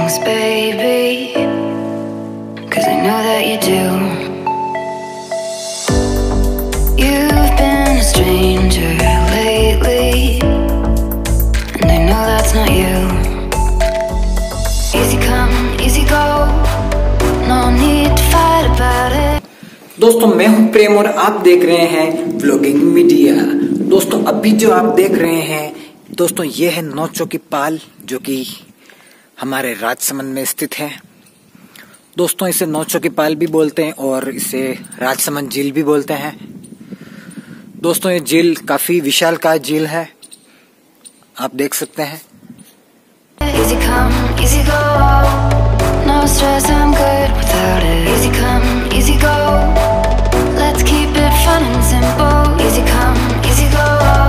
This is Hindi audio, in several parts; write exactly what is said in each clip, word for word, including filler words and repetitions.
things, baby, 'cause I know that you do. You've been a stranger lately, and I know that's not you. Easy come, easy go, no need to fight about it. दोस्तों मैं हूं प्रेम और आप देख रहे हैं व्लॉगिंग मीडिया। दोस्तों अभी जो आप देख रहे हैं दोस्तों ये है नौ चौकी पाल, जो कि हमारे राजसमंद में स्थित है। दोस्तों इसे नौ चौकी पाल भी बोलते हैं और इसे राजसमंद झील भी बोलते हैं। दोस्तों ये झील काफी विशालकाय झील है, आप देख सकते हैं। Easy come, easy go, no stress, I'm good without it. Easy come, easy go, let's keep it fun and simple. Easy come, easy go.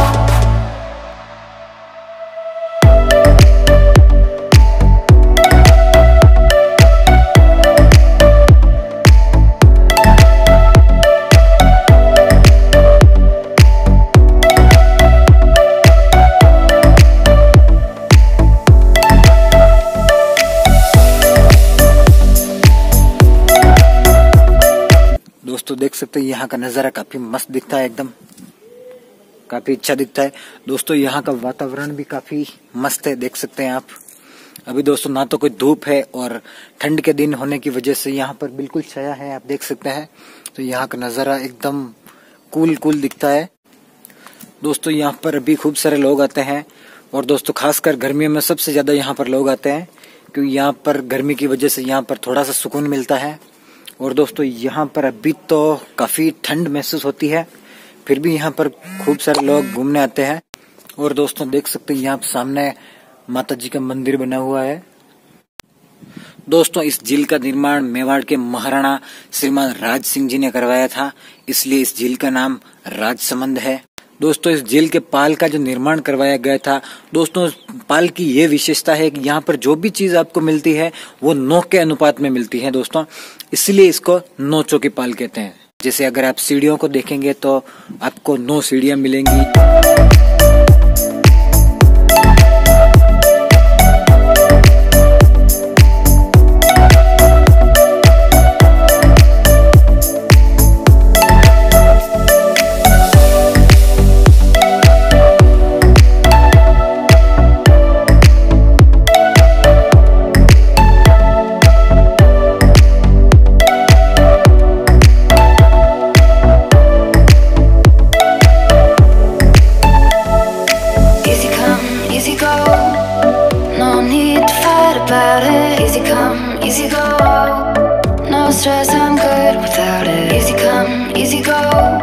दोस्तों देख सकते हैं यहाँ का नज़ारा काफी मस्त दिखता है, एकदम काफी अच्छा दिखता है। दोस्तों यहाँ का वातावरण भी काफी मस्त है, देख सकते हैं आप। अभी दोस्तों ना तो कोई धूप है और ठंड के दिन होने की वजह से यहाँ पर बिल्कुल छाया है, आप देख सकते हैं। तो यहाँ का नज़ारा एकदम कूल कूल दिखता है। दोस्तों यहाँ पर अभी खूब सारे लोग आते हैं और दोस्तों खासकर गर्मियों में सबसे ज्यादा यहाँ पर लोग आते हैं, क्योंकि यहाँ पर गर्मी की वजह से यहाँ पर थोड़ा सा सुकून मिलता है। और दोस्तों यहाँ पर अभी तो काफी ठंड महसूस होती है, फिर भी यहाँ पर खूब सारे लोग घूमने आते हैं। और दोस्तों देख सकते हैं यहाँ सामने माता जी का मंदिर बना हुआ है। दोस्तों इस झील का निर्माण मेवाड़ के महाराणा श्रीमान राज सिंह जी ने करवाया था, इसलिए इस झील का नाम राजसमंद है। दोस्तों इस झील के पाल का जो निर्माण करवाया गया था, दोस्तों पाल की ये विशेषता है कि यहाँ पर जो भी चीज आपको मिलती है वो नौ के अनुपात में मिलती है दोस्तों, इसलिए इसको नौ चौकी पाल कहते हैं। जैसे अगर आप सीढ़ियों को देखेंगे तो आपको नौ सीढ़ियां मिलेंगी। Easy go, no need to fight about it. Easy come, easy go, no stress, I'm good without it. Easy come, easy go.